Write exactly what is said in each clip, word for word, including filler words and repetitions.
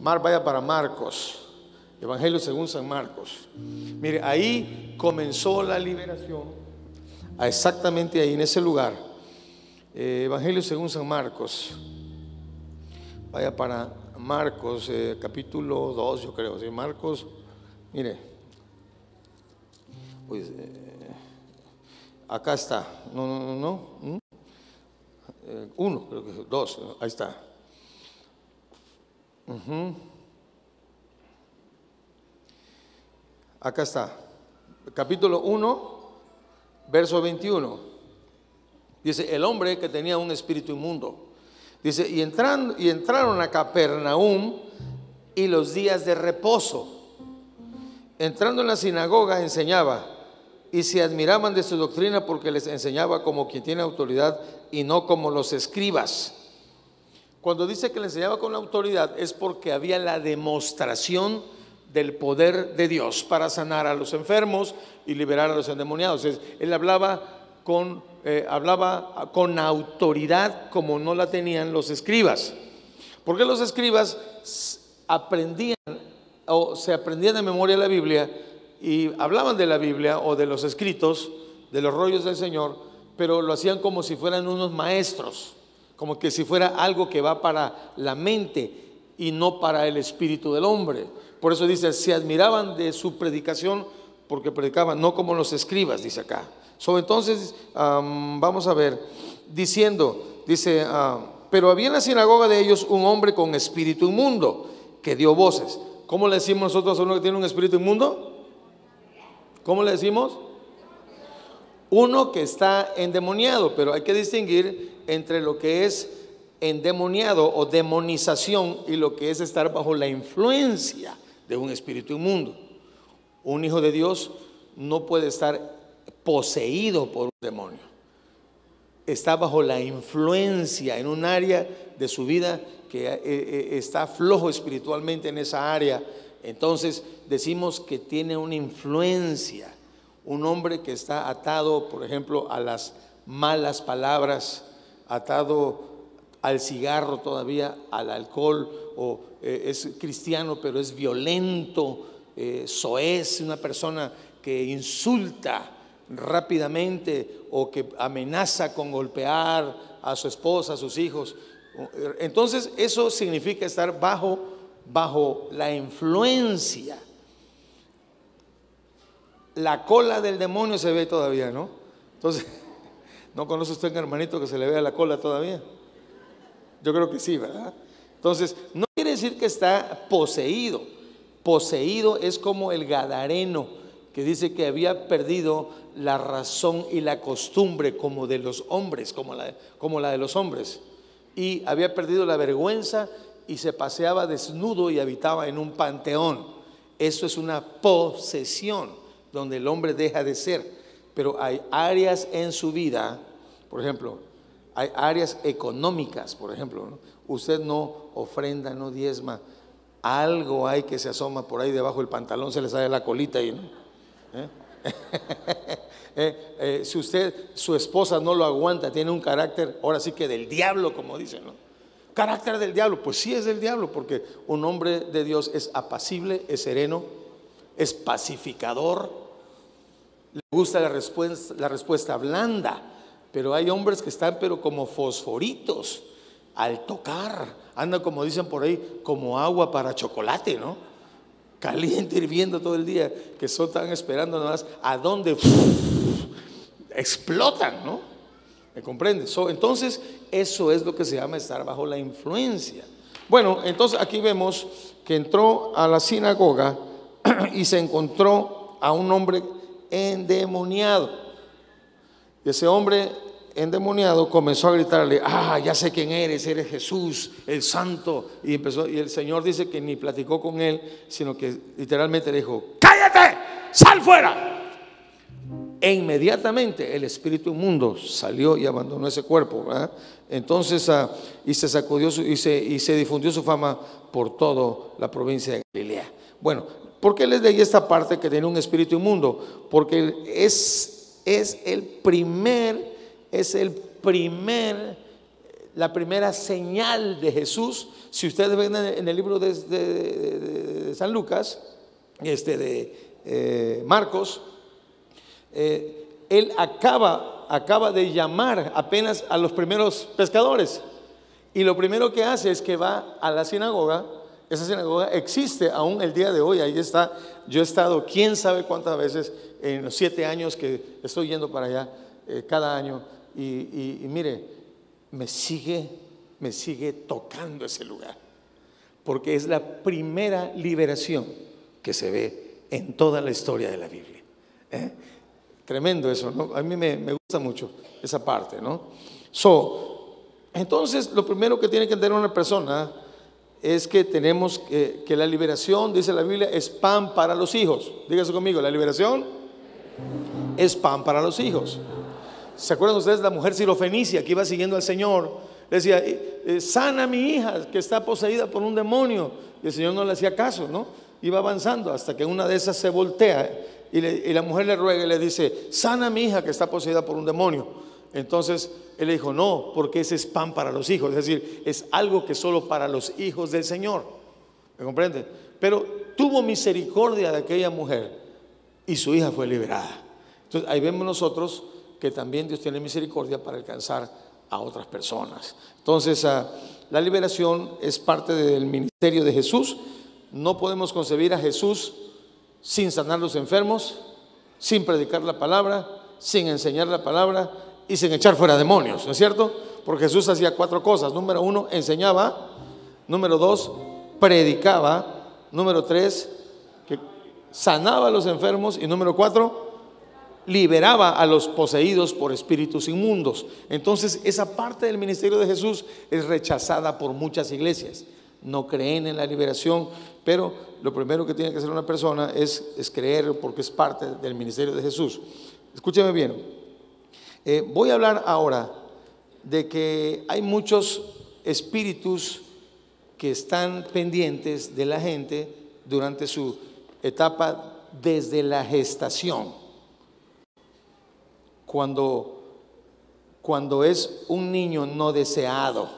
Mar, vaya para Marcos, Evangelio según San Marcos. Mire, ahí comenzó la liberación, exactamente ahí en ese lugar. eh, Evangelio según San Marcos. Vaya para Marcos, eh, capítulo dos, yo creo. ¿Sí? Marcos, mire, pues, eh, acá está. No, no, no, no. ¿Mm? Eh, uno, creo que dos. Ahí está. Uh-huh. Acá está. Capítulo uno, verso veintiuno. Dice: el hombre que tenía un espíritu inmundo. Dice: y, entran, y entraron a Capernaum y los días de reposo. Entrando en la sinagoga enseñaba, y se admiraban de su doctrina, porque les enseñaba como quien tiene autoridad y no como los escribas. Cuando dice que le enseñaba con la autoridad, es porque había la demostración del poder de Dios para sanar a los enfermos y liberar a los endemoniados. Es, él hablaba con, eh, hablaba con autoridad como no la tenían los escribas, porque los escribas aprendían o se aprendían de memoria la Biblia y hablaban de la Biblia o de los escritos, de los rollos del Señor, pero lo hacían como si fueran unos maestros, como que si fuera algo que va para la mente y no para el espíritu del hombre. Por eso dice: se admiraban de su predicación, porque predicaban no como los escribas, dice acá. So, entonces um, vamos a ver, diciendo, dice, uh, pero había en la sinagoga de ellos un hombre con espíritu inmundo que dio voces. ¿Cómo le decimos nosotros a uno que tiene un espíritu inmundo? ¿Cómo le decimos? Uno que está endemoniado, pero hay que distinguir entre lo que es endemoniado o demonización y lo que es estar bajo la influencia de un espíritu inmundo. Un hijo de Dios no puede estar poseído por un demonio. Está bajo la influencia en un área de su vida que está flojo espiritualmente en esa área. Entonces decimos que tiene una influencia. Un hombre que está atado, por ejemplo, a las malas palabras, atado al cigarro todavía, al alcohol, o eh, es cristiano pero es violento, eh, soez, una persona que insulta rápidamente o que amenaza con golpear a su esposa, a sus hijos. Entonces eso significa estar bajo, bajo la influencia. La cola del demonio se ve todavía, ¿no? Entonces, ¿no conoce usted un hermanito que se le vea la cola todavía? Yo creo que sí, ¿verdad? Entonces, no quiere decir que está poseído. Poseído es como el gadareno, que dice que había perdido la razón y la costumbre como de los hombres, como la, como la de los hombres, y había perdido la vergüenza y se paseaba desnudo y habitaba en un panteón. Eso es una posesión, donde el hombre deja de ser. Pero hay áreas en su vida, por ejemplo, hay áreas económicas, por ejemplo, ¿no? Usted no ofrenda, no diezma, algo hay que se asoma por ahí debajo del pantalón, se le sale la colita y, ¿no? ¿Eh? eh, eh, si usted, su esposa no lo aguanta, tiene un carácter, ahora sí que del diablo, como dicen, ¿no? Carácter del diablo, pues sí es del diablo, porque un hombre de Dios es apacible, es sereno, es pacificador, le gusta la respuesta, la respuesta blanda. Pero hay hombres que están pero como fosforitos al tocar, andan, como dicen por ahí, como agua para chocolate, ¿no? Caliente, hirviendo todo el día, que solo están esperando nada más a dónde explotan, ¿no? ¿Me comprende? So, entonces eso es lo que se llama estar bajo la influencia. Bueno, entonces aquí vemos que entró a la sinagoga y se encontró a un hombre endemoniado. Y ese hombre endemoniado comenzó a gritarle: ah, ya sé quién eres, eres Jesús, el santo. Y empezó, y el Señor dice que ni platicó con él, sino que literalmente le dijo: cállate, sal fuera. E inmediatamente el espíritu inmundo salió y abandonó ese cuerpo, ¿verdad? Entonces uh, y se sacudió su, y, se, y se difundió su fama por toda la provincia de Galilea. Bueno, ¿por qué les leí esta parte que tiene un espíritu inmundo? Porque es, es el primer, es el primer, la primera señal de Jesús. Si ustedes ven en el libro de, de, de, de San Lucas, este de eh, Marcos, eh, él acaba, acaba de llamar apenas a los primeros pescadores, y lo primero que hace es que va a la sinagoga. Esa sinagoga existe aún el día de hoy, ahí está. Yo he estado quién sabe cuántas veces en los siete años que estoy yendo para allá, eh, cada año, y, y, y mire, me sigue, me sigue tocando ese lugar, porque es la primera liberación que se ve en toda la historia de la Biblia. ¿Eh? Tremendo eso, ¿no? A mí me, me gusta mucho esa parte, ¿no? So, entonces, lo primero que tiene que entender una persona es que tenemos que, que la liberación, dice la Biblia, es pan para los hijos. Dígase conmigo, la liberación es pan para los hijos. ¿Se acuerdan ustedes de la mujer sirofenicia que iba siguiendo al Señor? Le decía, eh, sana a mi hija que está poseída por un demonio. Y el Señor no le hacía caso, ¿no? Iba avanzando hasta que una de esas se voltea y, le, y la mujer le ruega y le dice, sana a mi hija que está poseída por un demonio. Entonces él le dijo, no, porque ese es pan para los hijos. Es decir, es algo que solo para los hijos del Señor. ¿Me comprende? Pero tuvo misericordia de aquella mujer y su hija fue liberada. Entonces ahí vemos nosotros que también Dios tiene misericordia para alcanzar a otras personas. Entonces uh, la liberación es parte del ministerio de Jesús. No podemos concebir a Jesús sin sanar los enfermos, sin predicar la palabra, sin enseñar la palabra y sin echar fuera demonios, ¿no es cierto? Porque Jesús hacía cuatro cosas. Número uno, enseñaba. Número dos, predicaba. Número tres, que sanaba a los enfermos. Y número cuatro, liberaba a los poseídos por espíritus inmundos. Entonces esa parte del ministerio de Jesús es rechazada por muchas iglesias. No creen en la liberación, pero lo primero que tiene que hacer una persona es, es creer, porque es parte del ministerio de Jesús. Escúcheme bien, eh, voy a hablar ahora de que hay muchos espíritus que están pendientes de la gente durante su etapa desde la gestación. Cuando, cuando es un niño no deseado,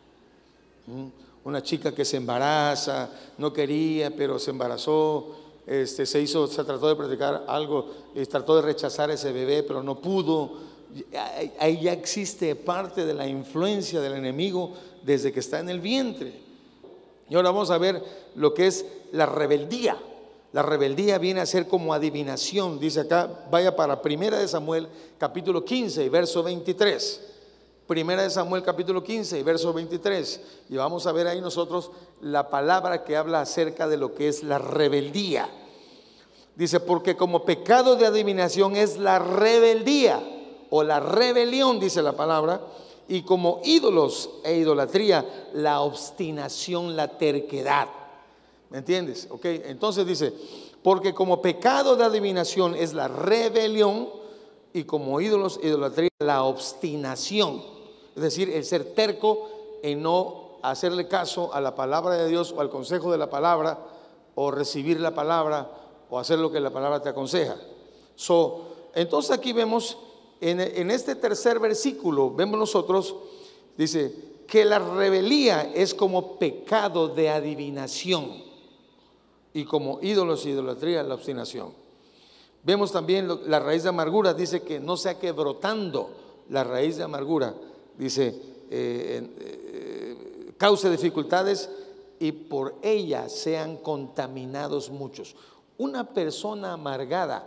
una chica que se embaraza, no quería, pero se embarazó, este, se hizo, se trató de practicar algo, eh, trató de rechazar a ese bebé, pero no pudo. Ahí ya existe parte de la influencia del enemigo desde que está en el vientre. Y ahora vamos a ver lo que es la rebeldía. La rebeldía viene a ser como adivinación. Dice acá, vaya para Primera de Samuel capítulo quince y verso veintitrés. Primera de Samuel capítulo quince y verso veintitrés. Y vamos a ver ahí nosotros la palabra que habla acerca de lo que es la rebeldía. Dice, porque como pecado de adivinación es la rebeldía o la rebelión, dice la palabra, y como ídolos e idolatría, la obstinación, la terquedad. ¿Me entiendes? Ok, entonces dice, porque como pecado de adivinación es la rebelión, y como ídolos e idolatría, la obstinación. Es decir, el ser terco en no hacerle caso a la palabra de Dios o al consejo de la palabra, o recibir la palabra, o hacer lo que la palabra te aconseja. So, entonces aquí vemos, en, en este tercer versículo, vemos nosotros, dice, que la rebeldía es como pecado de adivinación, y como ídolos e idolatría, la obstinación. Vemos también lo, la raíz de amargura, dice que no sea que brotando la raíz de amargura, dice, eh, eh, cause dificultades y por ella sean contaminados muchos. Una persona amargada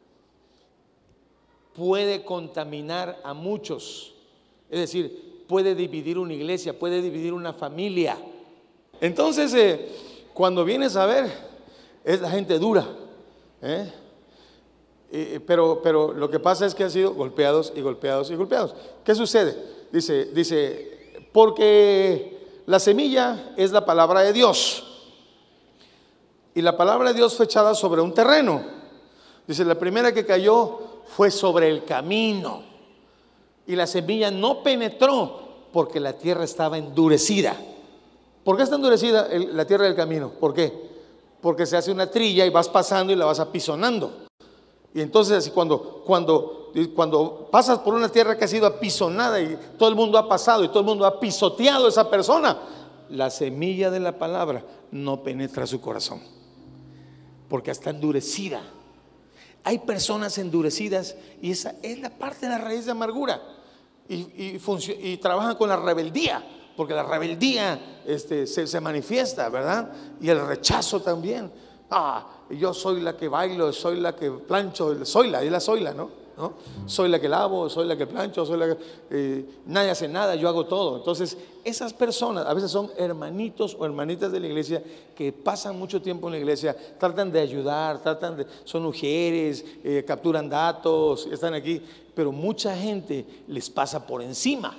puede contaminar a muchos, es decir, puede dividir una iglesia, puede dividir una familia. Entonces, eh, cuando vienes a ver, es la gente dura, ¿eh? Eh, pero, pero lo que pasa es que han sido golpeados y golpeados y golpeados. ¿Qué sucede? Dice, dice, porque la semilla es la palabra de Dios, y la palabra de Dios fue echada sobre un terreno. Dice, la primera que cayó fue sobre el camino, y la semilla no penetró porque la tierra estaba endurecida. ¿Por qué está endurecida el, la tierra del camino? ¿Por qué? Porque se hace una trilla y vas pasando y la vas apisonando. Y entonces así cuando, cuando cuando pasas por una tierra que ha sido apisonada y todo el mundo ha pasado y todo el mundo ha pisoteado a esa persona, la semilla de la palabra no penetra su corazón, porque está endurecida. Hay personas endurecidas y esa es la parte de la raíz de amargura, y, y, y trabajan con la rebeldía, porque la rebeldía este, se, se manifiesta, ¿verdad? Y el rechazo también. Ah, yo soy la que bailo, soy la que plancho, soy la, y la soy la, ¿no? ¿no? Soy la que lavo, soy la que plancho, soy la que eh, nadie hace nada, yo hago todo. Entonces, esas personas a veces son hermanitos o hermanitas de la iglesia que pasan mucho tiempo en la iglesia, tratan de ayudar, tratan de, son mujeres, eh, capturan datos, están aquí, pero mucha gente les pasa por encima.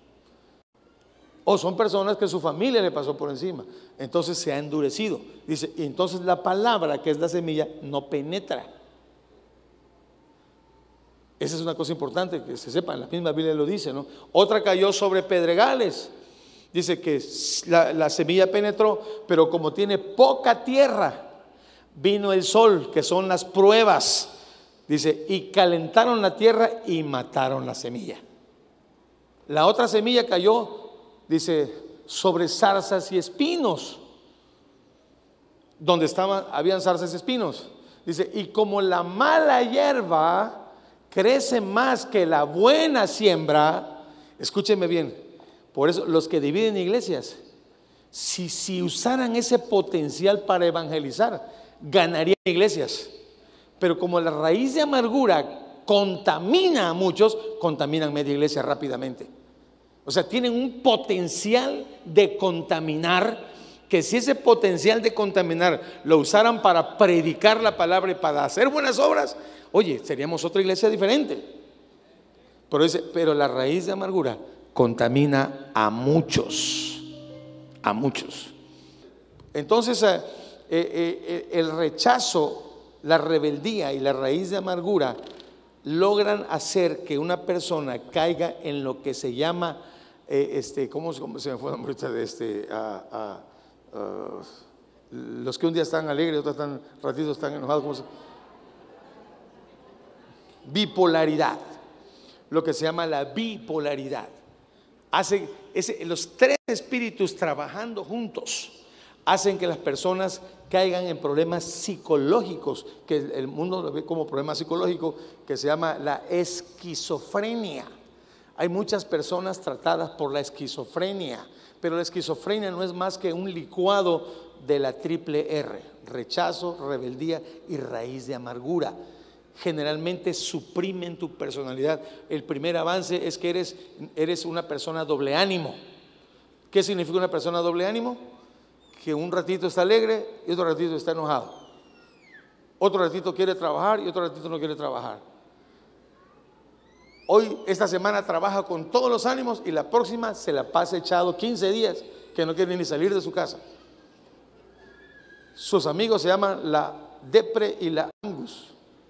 O son personas que su familia le pasó por encima, entonces se ha endurecido. Dice, y entonces la palabra, que es la semilla, no penetra. Esa es una cosa importante que se sepa, la misma Biblia lo dice, ¿no? Otra cayó sobre pedregales. Dice que la, la semilla penetró, pero como tiene poca tierra, vino el sol, que son las pruebas. Dice, y calentaron la tierra y mataron la semilla. La otra semilla cayó, dice, sobre zarzas y espinos, donde estaban, habían zarzas y espinos. Dice, y como la mala hierba crece más que la buena siembra, escúchenme bien, por eso los que dividen iglesias, si, si usaran ese potencial para evangelizar, ganarían iglesias. Pero como la raíz de amargura contamina a muchos, contaminan media iglesia rápidamente. O sea, tienen un potencial de contaminar, que si ese potencial de contaminar lo usaran para predicar la palabra y para hacer buenas obras, oye, seríamos otra iglesia diferente. Pero dice, pero la raíz de amargura contamina a muchos, a muchos. Entonces, eh, eh, el rechazo, la rebeldía y la raíz de amargura logran hacer que una persona caiga en lo que se llama, eh, este, ¿cómo, cómo se me fue el nombre de este? Uh, uh, uh, los que un día están alegres, otros están ratitos están enojados, ¿cómo se? Bipolaridad, lo que se llama la bipolaridad. Hace ese, los tres espíritus trabajando juntos hacen que las personas caigan en problemas psicológicos, que el mundo lo ve como problema psicológico, que se llama la esquizofrenia. Hay muchas personas tratadas por la esquizofrenia, pero la esquizofrenia no es más que un licuado de la triple R: rechazo, rebeldía y raíz de amargura. Generalmente suprimen tu personalidad. El primer avance es que eres, eres una persona doble ánimo. ¿Qué significa una persona doble ánimo? Que un ratito está alegre y otro ratito está enojado. Otro ratito quiere trabajar y otro ratito no quiere trabajar. Hoy, esta semana trabaja con todos los ánimos y la próxima se la pasa echado quince días que no quiere ni salir de su casa. Sus amigos se llaman la depre y la angus.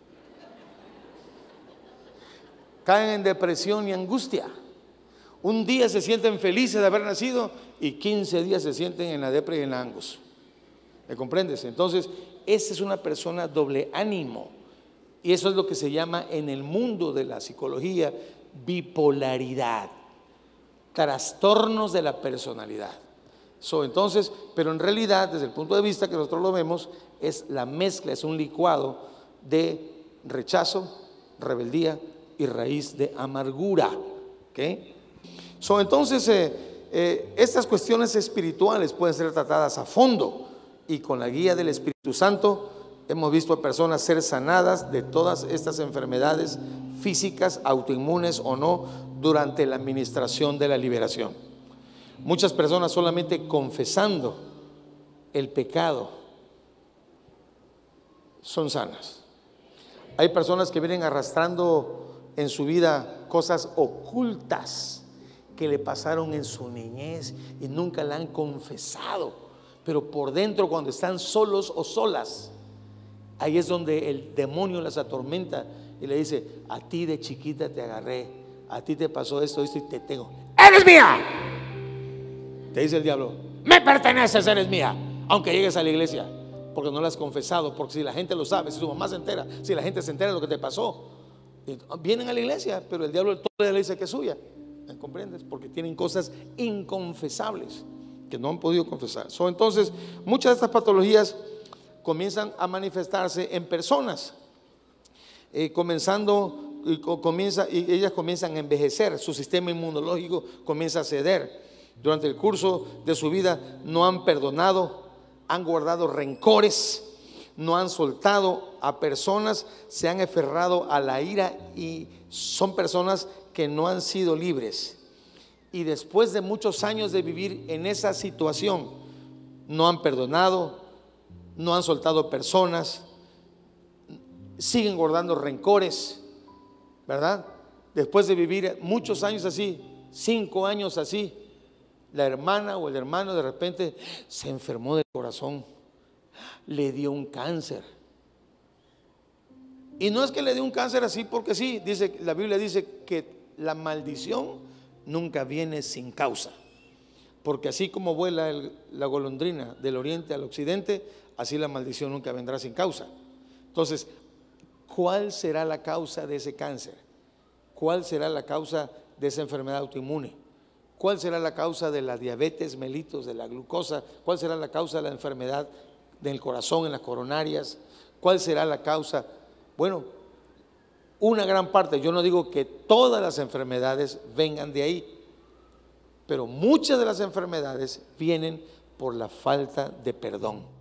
Caen en depresión y angustia. Un día se sienten felices de haber nacido y quince días se sienten en la depre y en la angus. ¿Me comprendes? Entonces, esa es una persona doble ánimo. Y eso es lo que se llama en el mundo de la psicología bipolaridad, trastornos de la personalidad. So, entonces, pero en realidad, desde el punto de vista que nosotros lo vemos, es la mezcla, es un licuado de rechazo, rebeldía y raíz de amargura. ¿Okay? So, entonces, eh, eh, estas cuestiones espirituales pueden ser tratadas a fondo, y con la guía del Espíritu Santo hemos visto a personas ser sanadas de todas estas enfermedades físicas, autoinmunes o no, durante la administración de la liberación. Muchas personas solamente confesando el pecado son sanas. Hay personas que vienen arrastrando en su vida cosas ocultas que le pasaron en su niñez y nunca la han confesado, pero por dentro, cuando están solos o solas, ahí es donde el demonio las atormenta y le dice: a ti de chiquita te agarré, a ti te pasó esto, esto y te tengo. ¡Eres mía! Te dice el diablo: me perteneces, eres mía, aunque llegues a la iglesia, porque no lo has confesado. Porque si la gente lo sabe, si tu mamá se entera, si la gente se entera de lo que te pasó, Vienen a la iglesia, pero el diablo todavía le dice que es suya. ¿Me comprendes? Porque tienen cosas inconfesables que no han podido confesar. So, entonces, muchas de estas patologías comienzan a manifestarse en personas, eh, comenzando y, comienza, y ellas comienzan a envejecer, su sistema inmunológico comienza a ceder. Durante el curso de su vida no han perdonado, han guardado rencores, no han soltado a personas, se han aferrado a la ira y son personas que no han sido libres. Y después de muchos años de vivir en esa situación, no han perdonado, no han soltado personas, siguen guardando rencores, ¿verdad? Después de vivir muchos años así, cinco años así, la hermana o el hermano de repente se enfermó del corazón, le dio un cáncer. Y no es que le dio un cáncer así porque sí, dice, la Biblia dice que la maldición nunca viene sin causa, porque así como vuela el, la golondrina del oriente al occidente, así la maldición nunca vendrá sin causa. Entonces, ¿cuál será la causa de ese cáncer? ¿Cuál será la causa de esa enfermedad autoinmune? ¿Cuál será la causa de la diabetes mellitus, de la glucosa? ¿Cuál será la causa de la enfermedad del corazón en las coronarias? ¿Cuál será la causa? Bueno, una gran parte, yo no digo que todas las enfermedades vengan de ahí, pero muchas de las enfermedades vienen por la falta de perdón.